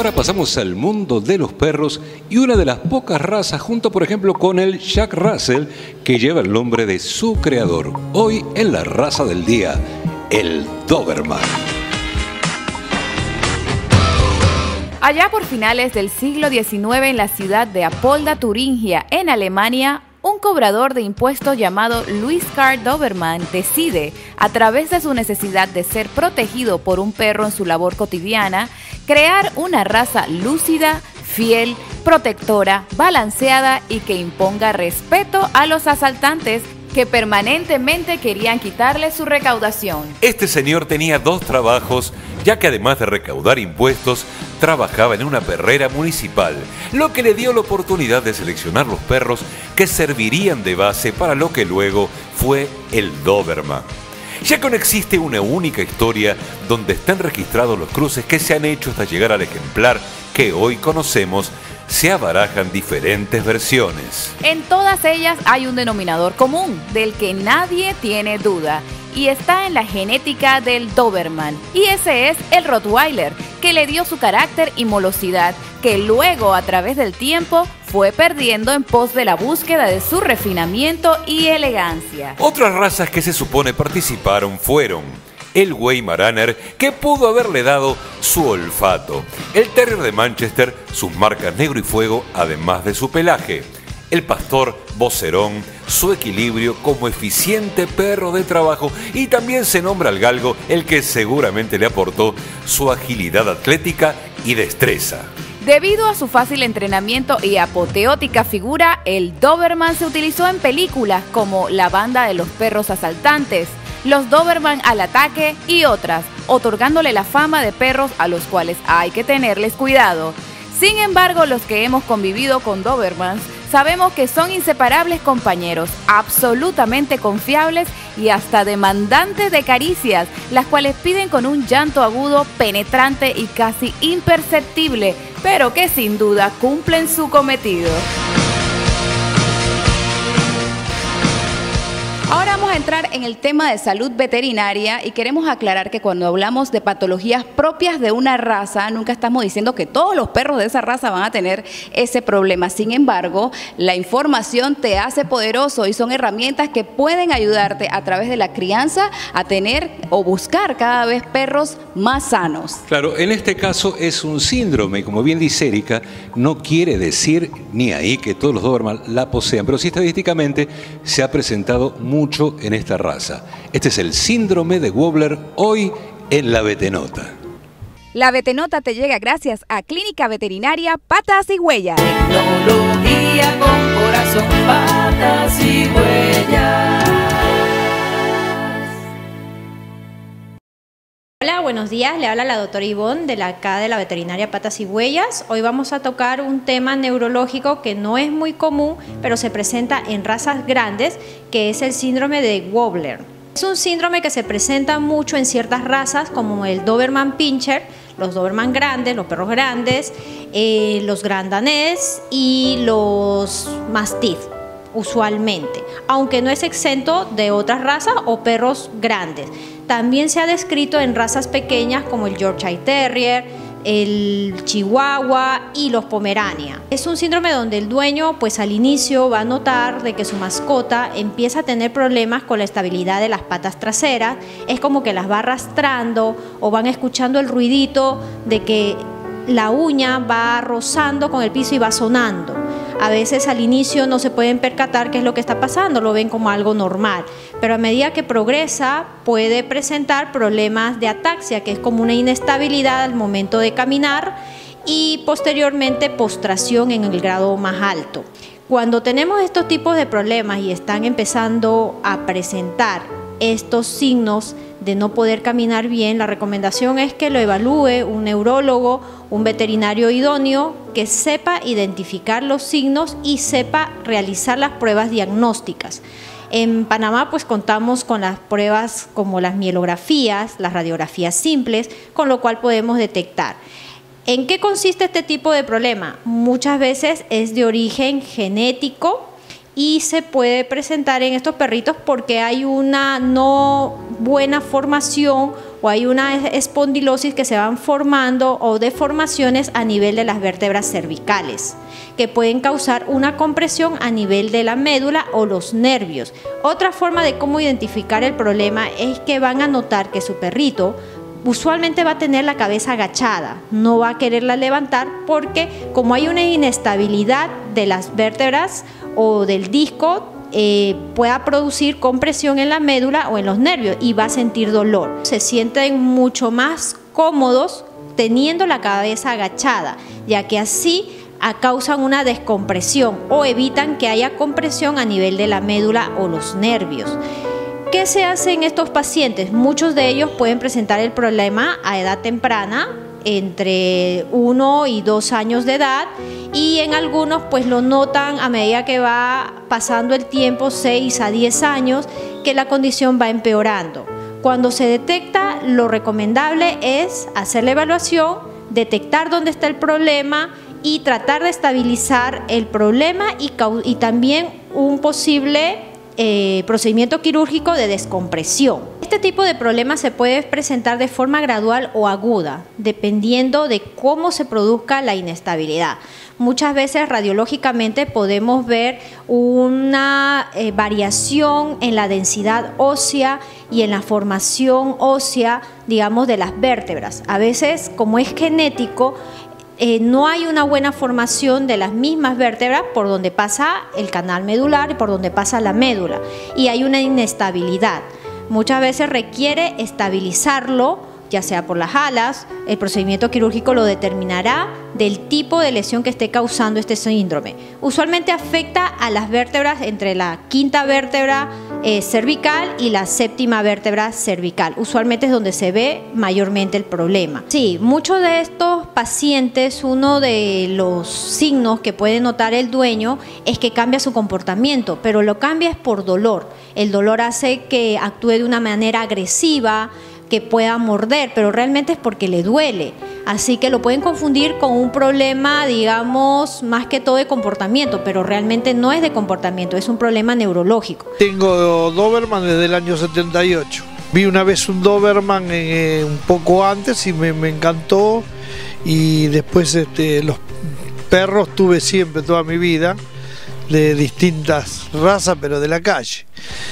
Ahora pasamos al mundo de los perros y una de las pocas razas, junto por ejemplo con el Jack Russell, que lleva el nombre de su creador. Hoy en la raza del día, el Doberman. Allá por finales del siglo XIX en la ciudad de Apolda, Turingia, en Alemania, un cobrador de impuestos llamado Louis Karl Doberman decide, a través de su necesidad de ser protegido por un perro en su labor cotidiana, crear una raza lúcida, fiel, protectora, balanceada y que imponga respeto a los asaltantes que permanentemente querían quitarle su recaudación. Este señor tenía dos trabajos, ya que además de recaudar impuestos, trabajaba en una perrera municipal, lo que le dio la oportunidad de seleccionar los perros que servirían de base para lo que luego fue el Doberman. Ya que no existe una única historia donde estén registrados los cruces que se han hecho hasta llegar al ejemplar que hoy conocemos, se abarajan diferentes versiones. En todas ellas hay un denominador común, del que nadie tiene duda, y está en la genética del Doberman, y ese es el Rottweiler, que le dio su carácter y molosidad, que luego a través del tiempo fue perdiendo en pos de la búsqueda de su refinamiento y elegancia. Otras razas que se supone participaron fueron el Weimaraner, que pudo haberle dado su olfato, el Terrier de Manchester, sus marcas negro y fuego, además de su pelaje, el pastor vocerón, su equilibrio como eficiente perro de trabajo, y también se nombra al galgo, el que seguramente le aportó su agilidad atlética y destreza. Debido a su fácil entrenamiento y apoteótica figura, el Doberman se utilizó en películas como La banda de los perros asaltantes, Los Doberman al ataque y otras, otorgándole la fama de perros a los cuales hay que tenerles cuidado. Sin embargo, los que hemos convivido con Dobermans sabemos que son inseparables compañeros, absolutamente confiables y hasta demandantes de caricias, las cuales piden con un llanto agudo, penetrante y casi imperceptible, pero que sin duda cumplen su cometido. Ahora vamos a entrar en el tema de salud veterinaria y queremos aclarar que cuando hablamos de patologías propias de una raza, nunca estamos diciendo que todos los perros de esa raza van a tener ese problema. Sin embargo, la información te hace poderoso y son herramientas que pueden ayudarte a través de la crianza a tener o buscar cada vez perros más sanos. Claro, en este caso es un síndrome y como bien dice Erika, no quiere decir ni ahí que todos los Doberman la posean, pero sí estadísticamente se ha presentado mucho en esta raza. Este es el síndrome de Wobbler hoy en la Vetenota. La Vetenota te llega gracias a Clínica Veterinaria Patas y Huellas. Tecnología con corazón, patas y huellas. Hola, buenos días. Le habla la doctora Ivonne de la Veterinaria Patas y Huellas. Hoy vamos a tocar un tema neurológico que no es muy común, pero se presenta en razas grandes, que es el síndrome de Wobbler. Es un síndrome que se presenta mucho en ciertas razas, como el Doberman Pinscher, los Doberman grandes, los perros grandes, los Grand Danés y los Mastiff, usualmente, aunque no es exento de otras razas o perros grandes. También se ha descrito en razas pequeñas como el Yorkshire Terrier, el Chihuahua y los Pomerania. Es un síndrome donde el dueño pues al inicio va a notar de que su mascota empieza a tener problemas con la estabilidad de las patas traseras, es como que las va arrastrando o van escuchando el ruidito de que la uña va rozando con el piso y va sonando. A veces al inicio no se pueden percatar qué es lo que está pasando, lo ven como algo normal, pero a medida que progresa puede presentar problemas de ataxia, que es como una inestabilidad al momento de caminar, y posteriormente postración en el grado más alto. Cuando tenemos estos tipos de problemas y están empezando a presentar estos signos de no poder caminar bien, la recomendación es que lo evalúe un neurólogo, un veterinario idóneo que sepa identificar los signos y sepa realizar las pruebas diagnósticas. En Panamá pues contamos con las pruebas como las mielografías, las radiografías simples, con lo cual podemos detectar. ¿En qué consiste este tipo de problema? Muchas veces es de origen genético y se puede presentar en estos perritos porque hay una no buena formación o hay una espondilosis que se van formando o deformaciones a nivel de las vértebras cervicales, que pueden causar una compresión a nivel de la médula o los nervios. Otra forma de cómo identificar el problema es que van a notar que su perrito usualmente va a tener la cabeza agachada, no va a quererla levantar porque como hay una inestabilidad de las vértebras o del disco, pueda producir compresión en la médula o en los nervios y va a sentir dolor. Se sienten mucho más cómodos teniendo la cabeza agachada, ya que así causan una descompresión o evitan que haya compresión a nivel de la médula o los nervios. ¿Qué se hace en estos pacientes? Muchos de ellos pueden presentar el problema a edad temprana, entre 1 y 2 años de edad, y en algunos pues lo notan a medida que va pasando el tiempo, 6 a 10 años, que la condición va empeorando. Cuando se detecta, lo recomendable es hacer la evaluación, detectar dónde está el problema y tratar de estabilizar el problema y también un posible procedimiento quirúrgico de descompresión. Este tipo de problemas se puede presentar de forma gradual o aguda, dependiendo de cómo se produzca la inestabilidad. Muchas veces radiológicamente podemos ver una variación en la densidad ósea y en la formación ósea, digamos, de las vértebras. A veces, como es genético, no hay una buena formación de las mismas vértebras por donde pasa el canal medular y por donde pasa la médula, y hay una inestabilidad. Muchas veces requiere estabilizarlo, ya sea por las alas. El procedimiento quirúrgico lo determinará del tipo de lesión que esté causando este síndrome. Usualmente afecta a las vértebras entre la quinta vértebra cervical y la séptima vértebra cervical. Usualmente es donde se ve mayormente el problema. Sí, muchos de estos pacientes, uno de los signos que puede notar el dueño es que cambia su comportamiento, pero lo cambia es por dolor. El dolor hace que actúe de una manera agresiva, que pueda morder, pero realmente es porque le duele. Así que lo pueden confundir con un problema, digamos, más que todo de comportamiento, pero realmente no es de comportamiento, es un problema neurológico. Tengo Doberman desde el año 78. Vi una vez un Doberman un poco antes y me encantó, y después los perros tuve siempre toda mi vida, de distintas razas, pero de la calle.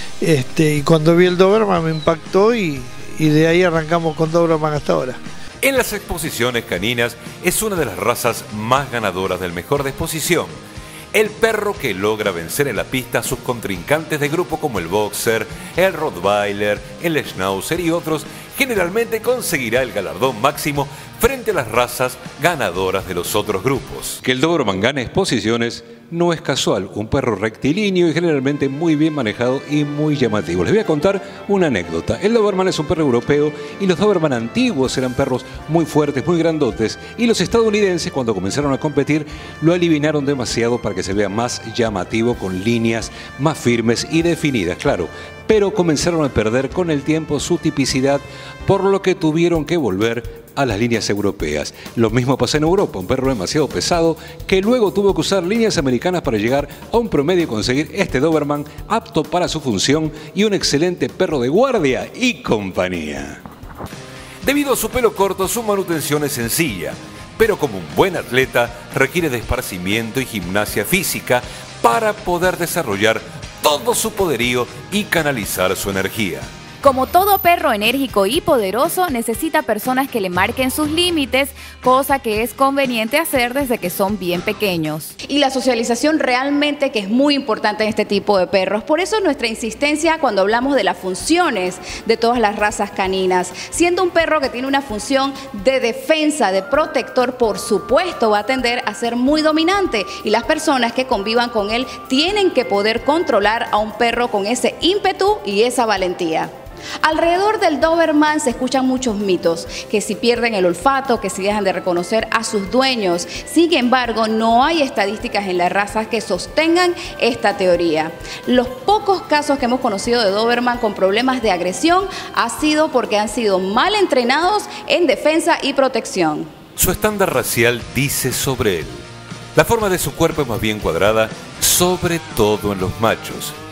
Y cuando vi el Doberman me impactó y de ahí arrancamos con Doberman hasta ahora. En las exposiciones caninas es una de las razas más ganadoras del mejor de exposición. El perro que logra vencer en la pista a sus contrincantes de grupo como el Boxer, el Rottweiler, el Schnauzer y otros, generalmente conseguirá el galardón máximo frente a las razas ganadoras de los otros grupos. Que el Doberman gane exposiciones no es casual, un perro rectilíneo y generalmente muy bien manejado y muy llamativo. Les voy a contar una anécdota. El Doberman es un perro europeo y los Doberman antiguos eran perros muy fuertes, muy grandotes, y los estadounidenses, cuando comenzaron a competir, lo eliminaron demasiado para que se vea más llamativo, con líneas más firmes y definidas, claro, pero comenzaron a perder con el tiempo su tipicidad, por lo que tuvieron que volver a las líneas europeas. Lo mismo pasó en Europa, un perro demasiado pesado que luego tuvo que usar líneas americanas para llegar a un promedio y conseguir este Doberman apto para su función y un excelente perro de guardia y compañía. Debido a su pelo corto, su manutención es sencilla, pero como un buen atleta requiere de esparcimiento y gimnasia física para poder desarrollar todo su poderío y canalizar su energía. Como todo perro enérgico y poderoso, necesita personas que le marquen sus límites, cosa que es conveniente hacer desde que son bien pequeños. Y la socialización realmente que es muy importante en este tipo de perros. Por eso nuestra insistencia cuando hablamos de las funciones de todas las razas caninas. Siendo un perro que tiene una función de defensa, de protector, por supuesto va a tender a ser muy dominante. Y las personas que convivan con él tienen que poder controlar a un perro con ese ímpetu y esa valentía. Alrededor del Doberman se escuchan muchos mitos, que si pierden el olfato, que si dejan de reconocer a sus dueños. Sin embargo, no hay estadísticas en la raza que sostengan esta teoría. Los pocos casos que hemos conocido de Doberman con problemas de agresión ha sido porque han sido mal entrenados en defensa y protección. Su estándar racial dice sobre él: la forma de su cuerpo es más bien cuadrada, sobre todo en los machos.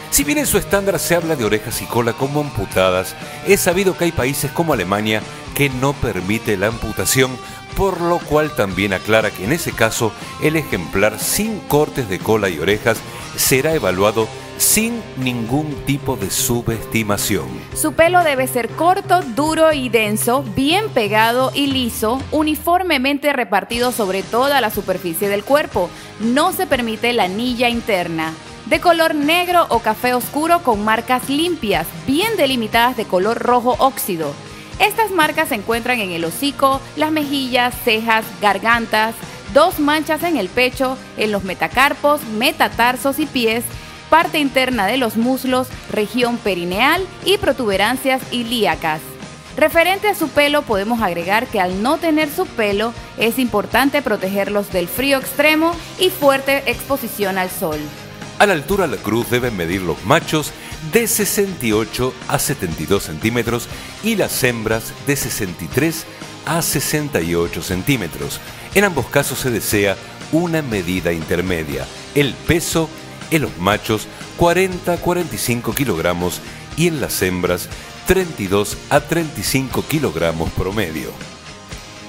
Si bien en su estándar se habla de orejas y cola como amputadas, es sabido que hay países como Alemania que no permite la amputación, por lo cual también aclara que en ese caso el ejemplar sin cortes de cola y orejas será evaluado sin ningún tipo de subestimación. Su pelo debe ser corto, duro y denso, bien pegado y liso, uniformemente repartido sobre toda la superficie del cuerpo. No se permite la anilla interna. De color negro o café oscuro con marcas limpias, bien delimitadas de color rojo óxido. Estas marcas se encuentran en el hocico, las mejillas, cejas, gargantas, 2 manchas en el pecho, en los metacarpos, metatarsos y pies, parte interna de los muslos, región perineal y protuberancias ilíacas. Referente a su pelo, podemos agregar que al no tener su pelo, es importante protegerlos del frío extremo y fuerte exposición al sol. A la altura de la cruz deben medir los machos de 68 a 72 centímetros y las hembras de 63 a 68 centímetros. En ambos casos se desea una medida intermedia. El peso en los machos 40 a 45 kilogramos y en las hembras 32 a 35 kilogramos promedio.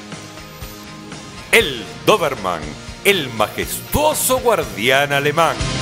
El Doberman, el majestuoso guardián alemán.